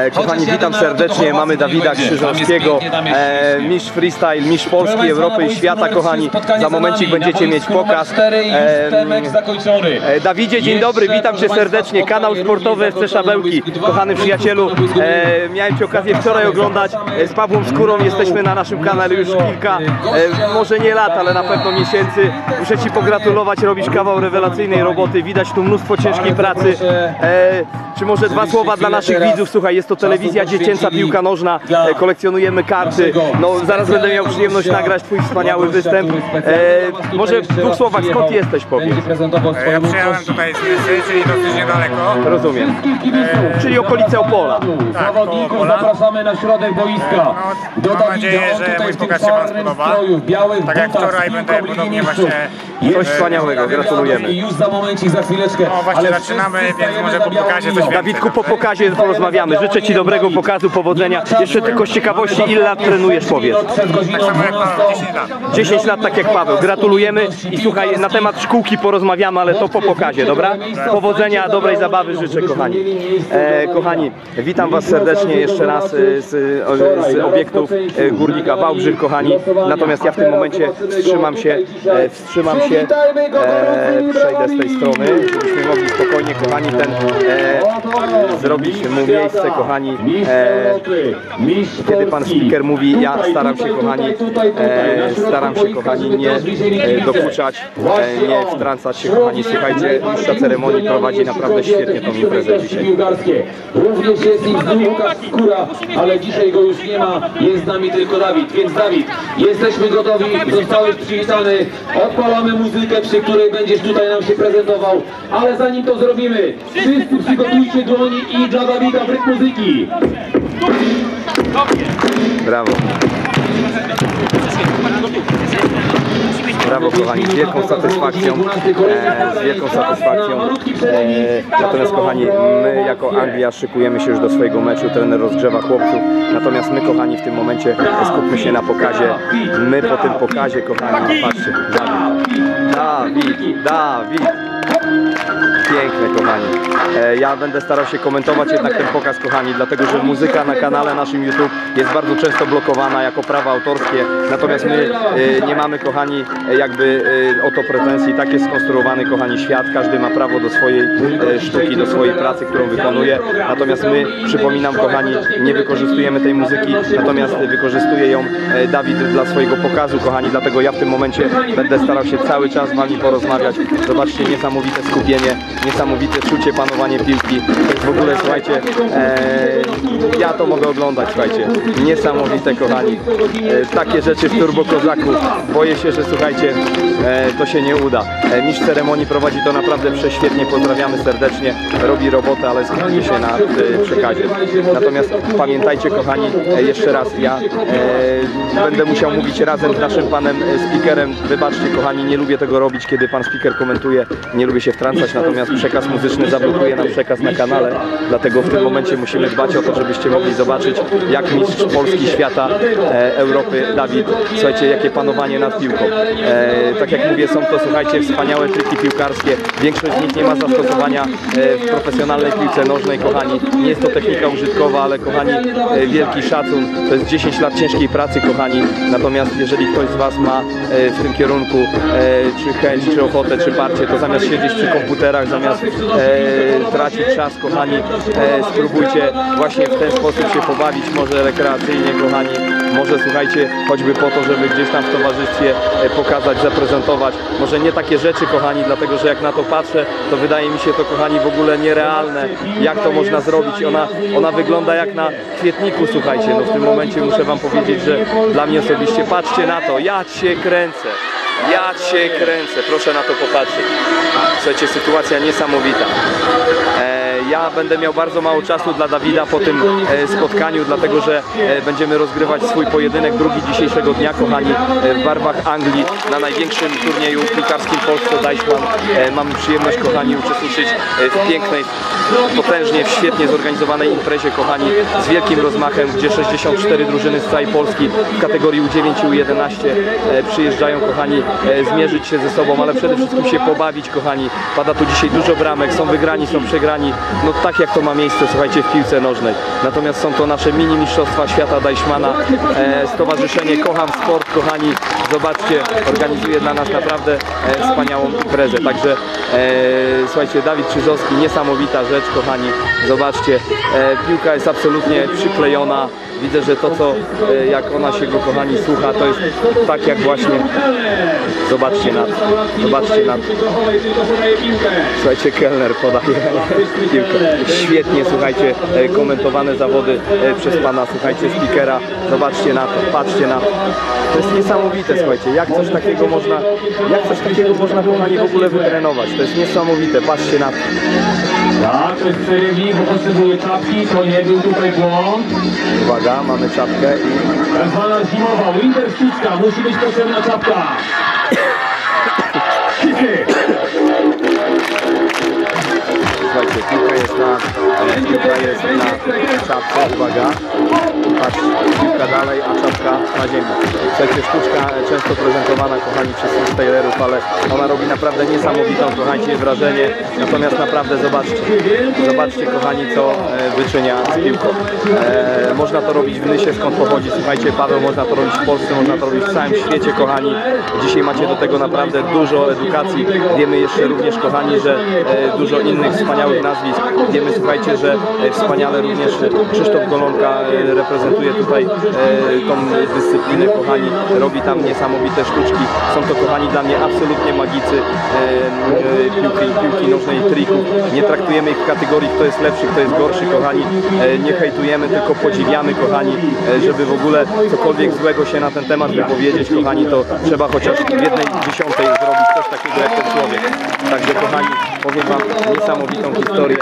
Kochani, witam serdecznie, mamy Dawida Krzyżowskiego, mistrz freestyle, mistrz Polski, Europy i świata, kochani. Za momencik będziecie mieć pokaz. Dawidzie, dzień dobry, witam Cię serdecznie, kanał sportowy FC Szabełki. Kochany przyjacielu, miałem Ci okazję wczoraj oglądać z Pawłem Skórą, jesteśmy na naszym kanale już kilka, może nie lat, ale na pewno miesięcy. Muszę Ci pogratulować, robisz kawał rewelacyjnej roboty, widać tu mnóstwo ciężkiej pracy. Czy może dwa słowa dla naszych widzów? Słuchaj, jest to telewizja dziecięca, piłka nożna, kolekcjonujemy karty. No, zaraz będę miał przyjemność nagrać Twój wspaniały występ. Może w dwóch słowach, skąd Ty jesteś, powiedz? Ja przyjechałem tutaj z Nicy, czyli dosyć niedaleko. Rozumiem. Czyli okolice Opola. Tak, koło Opola. Zapraszamy na środek boiska. Mam nadzieję, że mój pokaz się Wam spodoba. Tak jak wczoraj będę podobnie właśnie... Coś wspaniałego, gratulujemy. Już za momencik, za chwileczkę. No właśnie zaczynamy, więc może po pokazie coś więcej. Dawidku, po pokazie porozmawiamy. Życzę Ci dobrego pokazu, powodzenia. Jeszcze tylko z ciekawości, ile lat trenujesz, powiedz? Tak samo jak Paweł, 10 lat. 10 lat, tak jak Paweł. Gratulujemy i słuchaj, na temat szkółki porozmawiamy, ale to po pokazie, dobra? Powodzenia, dobrej zabawy życzę, kochani. Kochani, witam Was serdecznie jeszcze raz z obiektów Górnika Wałbrzych, kochani. Natomiast ja w tym momencie wstrzymam się, przejdę z tej strony, żebyśmy mogli spokojnie, kochani, zrobić mu miejsce, kochani. Kiedy Pan speaker mówi, ja staram się, kochani, nie dokuczać, nie wtrącać się, kochani. Słuchajcie, mistrza ceremonii prowadzi naprawdę świetnie tą imprezę dzisiaj. Również jest im Łukasz Skóra, ale dzisiaj go już nie ma, jest z nami tylko Dawid. Więc Dawid, jesteśmy gotowi, zostałeś przywitany, odpalamy muzykę, przy której będziesz tutaj nam się prezentował, ale zanim to zrobimy, wszyscy przygotujcie dłoni i dla Dawida w rytm muzyki. Brawo. Brawo, kochani, z wielką satysfakcją, natomiast, kochani, my jako Anglia szykujemy się już do swojego meczu, trener rozgrzewa chłopców, natomiast my, kochani, w tym momencie skupmy się na pokazie. My po tym pokazie, kochani, patrzcie, Dawid. Piękne, kochani. Ja będę starał się komentować jednak ten pokaz, kochani, dlatego że muzyka na kanale naszym YouTube jest bardzo często blokowana jako prawa autorskie, natomiast my nie mamy, kochani, jakby o to pretensji. Tak jest skonstruowany, kochani, świat. Każdy ma prawo do swojej sztuki, do swojej pracy, którą wykonuje. Natomiast my, przypominam, kochani, nie wykorzystujemy tej muzyki, natomiast wykorzystuje ją Dawid dla swojego pokazu, kochani. Dlatego ja w tym momencie będę starał się cały czas z Wami porozmawiać. Zobaczcie, niesamowite skupienie, niesamowite czucie, panowanie piłki. To jest w ogóle, słuchajcie, ja to mogę oglądać, słuchajcie. Niesamowite, kochani. Takie rzeczy w Turbo Kozaku. Boję się, że, słuchajcie, to się nie uda. Mistrz ceremonii prowadzi to naprawdę prześwietnie, pozdrawiamy serdecznie, robi robotę, ale skupmy się na przekazie. Natomiast pamiętajcie, kochani, jeszcze raz, ja będę musiał mówić razem z naszym panem speakerem. Wybaczcie, kochani, nie lubię tego robić, kiedy pan speaker komentuje, nie lubię się wtrącać, natomiast przekaz muzyczny zablokuje nam przekaz na kanale, dlatego w tym momencie musimy dbać o to, żebyście mogli zobaczyć, jak mistrz Polski, świata, Europy, Dawid, słuchajcie, jakie panowanie nad piłką. Tak jak mówię, są to, słuchajcie, wspaniałe triki piłkarskie. Większość z nich nie ma zastosowania w profesjonalnej piłce nożnej, kochani. Nie jest to technika użytkowa, ale, kochani, wielki szacun. To jest 10 lat ciężkiej pracy, kochani. Natomiast jeżeli ktoś z Was ma w tym kierunku czy chęć, czy ochotę, czy parcie, to zamiast siedzieć przy komputerach, zamiast tracić czas, kochani, spróbujcie właśnie w ten sposób się pobawić, może rekreacyjnie, kochani. Może, słuchajcie, choćby po to, żeby gdzieś tam w towarzystwie pokazać, zaprezentować. Może nie takie rzeczy, kochani, dlatego że jak na to patrzę, to wydaje mi się to, kochani, w ogóle nierealne. Jak to można zrobić? Ona wygląda jak na kwietniku, słuchajcie. No w tym momencie muszę Wam powiedzieć, że dla mnie osobiście, patrzcie na to, ja Cię kręcę. Proszę na to popatrzeć. Słuchajcie, sytuacja niesamowita. Ja będę miał bardzo mało czasu dla Dawida po tym spotkaniu, dlatego że będziemy rozgrywać swój pojedynek drugi dzisiejszego dnia, kochani, w barwach Anglii na największym turnieju piłkarskim w Polsce, Deichmann. Mamy przyjemność, kochani, uczestniczyć w pięknej, potężnie, świetnie zorganizowanej imprezie, kochani, z wielkim rozmachem, gdzie 64 drużyny z całej Polski w kategorii U9 i U11 przyjeżdżają, kochani, zmierzyć się ze sobą, ale przede wszystkim się pobawić, kochani. Pada tu dzisiaj dużo bramek, są wygrani, są przegrani. no tak jak to ma miejsce, słuchajcie, w piłce nożnej. Natomiast są to nasze mini mistrzostwa świata Deichmana. Stowarzyszenie Kocham Sport, kochani, zobaczcie, organizuje dla nas naprawdę wspaniałą imprezę. Także słuchajcie, Dawid Czyżowski, niesamowita rzecz, kochani, zobaczcie, piłka jest absolutnie przyklejona. Widzę, że to, co jak ona się go, kochani, słucha, to jest tak jak właśnie, zobaczcie na to, zobaczcie na to. Słuchajcie, kelner podaje piłkę. Świetnie, słuchajcie, komentowane zawody przez pana, słuchajcie, speakera. Zobaczcie na to, patrzcie na to. To jest niesamowite, słuchajcie, jak coś takiego można, kochani, w ogóle wytrenować. To jest niesamowite, patrzcie na to. Tak, to jest przerywnik, bo potrzebuje czapki, to nie był tutaj błąd. Uwaga, mamy czapkę i... Tak zwana zimowa, winter sztuczka, musi być potrzebna czapka. Słuchajcie, piłka jest na czapce, uwaga. Patrz, piłka dalej, a czapka na ziemi. Słuchajcie, sztuczka często prezentowana, kochani, przez freestylerów, ale ona robi naprawdę niesamowitą, kochani, wrażenie. Natomiast naprawdę zobaczcie, kochani, co wyczynia z piłką. Można to robić w Nysie, skąd pochodzi, słuchajcie, Paweł, można to robić w Polsce, można to robić w całym świecie, kochani. Dzisiaj macie do tego naprawdę dużo edukacji. Wiemy jeszcze również, kochani, że dużo innych wspaniałych nazwisk. Wiemy, słuchajcie, że wspaniale również Krzysztof Golonka reprezentuje tutaj tą dyscyplinę, kochani, robi tam niesamowite sztuczki. Są to, kochani, dla mnie absolutnie magicy piłki nożnej, trików. Nie traktujemy ich w kategorii, kto jest lepszy, kto jest gorszy, kochani. Nie hejtujemy, tylko podziwiamy, kochani, żeby w ogóle cokolwiek złego się na ten temat wypowiedzieć, kochani, to trzeba chociaż w 1/10 zrobić coś takiego jak ten człowiek. Także, kochani, powiem wam niesamowitą historię.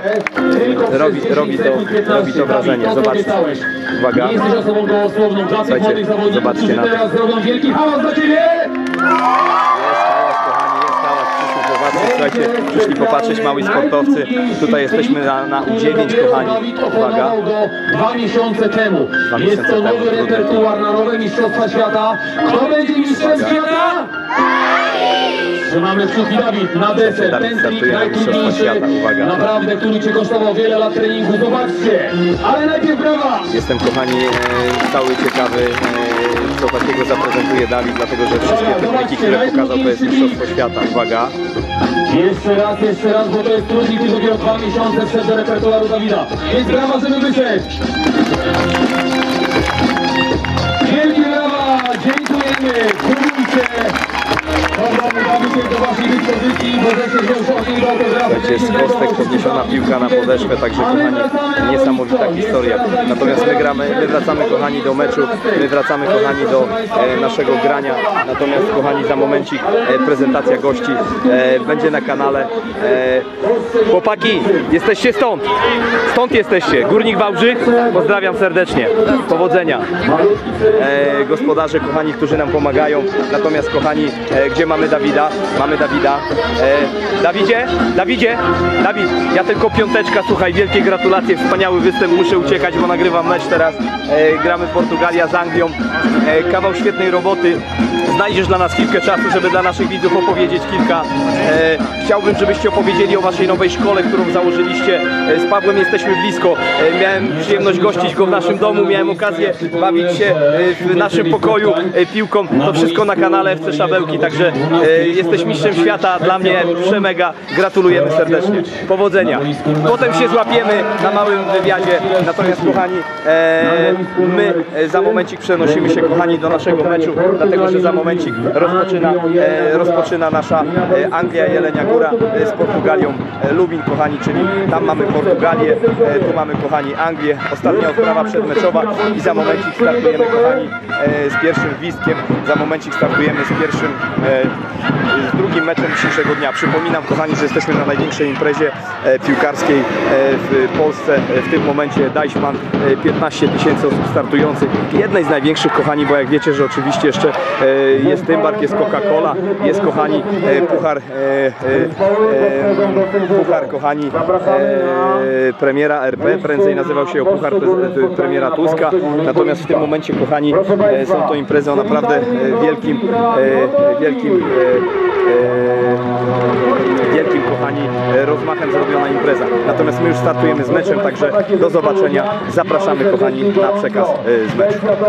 Robi to wrażenie. Zobaczcie. Uwaga. Słuchajcie, zobaczcie na to. Teraz zrobią wielki hałas dla ciebie! Jest hałas, kochani, jest hałas. Słuchajcie, przyszli popatrzeć mali sportowcy. Tutaj jesteśmy na U9, kochani. Uwaga. 2 miesiące temu. Jest to nowy repertuar na nowe mistrzostwa świata. Kto będzie mistrzem świata? Mamy wśród Dawid na deser, ten trik najtrudniejszy, naprawdę, który cię kosztował wiele lat treningu, zobaczcie, ale najpierw brawa! Jestem, kochani, cały ciekawy, co takiego zaprezentuje Dawid, dlatego że wszystkie techniki, które pokazał, to jest mistrzostwo świata. Uwaga. Jeszcze raz, bo to jest trudnik, tylko dopiero 2 miesiące przed do repertuaru Dawida, więc brawa, żeby wyszedł! Wielkie brawa, dziękujemy, próbujcie! Słuchajcie, jest kostek, podniesiona piłka na podeszwę, także, kochani, niesamowita historia. Natomiast my wracamy, kochani, do meczu, my wracamy, kochani, do naszego grania. Natomiast, kochani, za momencik prezentacja gości będzie na kanale. Chłopaki, jesteście stąd! Stąd jesteście, Górnik Wałbrzych, pozdrawiam serdecznie, powodzenia. Gospodarze, kochani, którzy nam pomagają. Natomiast, kochani, gdzie mamy Dawida? Mamy Dawida. Dawidzie, ja tylko piąteczka, słuchaj, wielkie gratulacje, wspaniały występ, muszę uciekać, bo nagrywam mecz teraz. Gramy Portugalia z Anglią. Kawał świetnej roboty. Znajdziesz dla nas chwilkę czasu, żeby dla naszych widzów opowiedzieć kilka. Chciałbym, żebyście opowiedzieli o waszej nowej szkole, którą założyliście. Z Pawłem jesteśmy blisko. Miałem przyjemność gościć go w naszym domu, miałem okazję bawić się w naszym pokoju piłką. To wszystko na kanale FC Szabełki, także jesteś mistrzem świata, dla mnie przemega, gratulujemy serdecznie, powodzenia. Potem się złapiemy na małym wywiadzie, natomiast, kochani, my za momencik przenosimy się, kochani, do naszego meczu, dlatego że za momencik rozpoczyna nasza Anglia Jelenia Góra z Portugalią Lubin, kochani, czyli tam mamy Portugalię, tu mamy, kochani, Anglię, ostatnia odprawa przedmeczowa i za momencik startujemy, kochani, z pierwszym gwizdkiem, za momencik startujemy z drugim meczem dzisiejszego dnia. Przypominam, kochani, że jesteśmy na największej imprezie piłkarskiej w Polsce w tym momencie, Deichmann, 15 000 osób startujących, jednej z największych, kochani, bo jak wiecie, że oczywiście jeszcze jest Tymbark, jest Coca-Cola, jest, kochani, puchar, kochani, premiera RP, prędzej nazywał się puchar premiera Tuska, natomiast w tym momencie, kochani, są to imprezy o naprawdę wielkim, kochani, kochani, rozmachem zrobiona impreza. Natomiast my już startujemy z meczem, także do zobaczenia. Zapraszamy, kochani, na przekaz z meczu.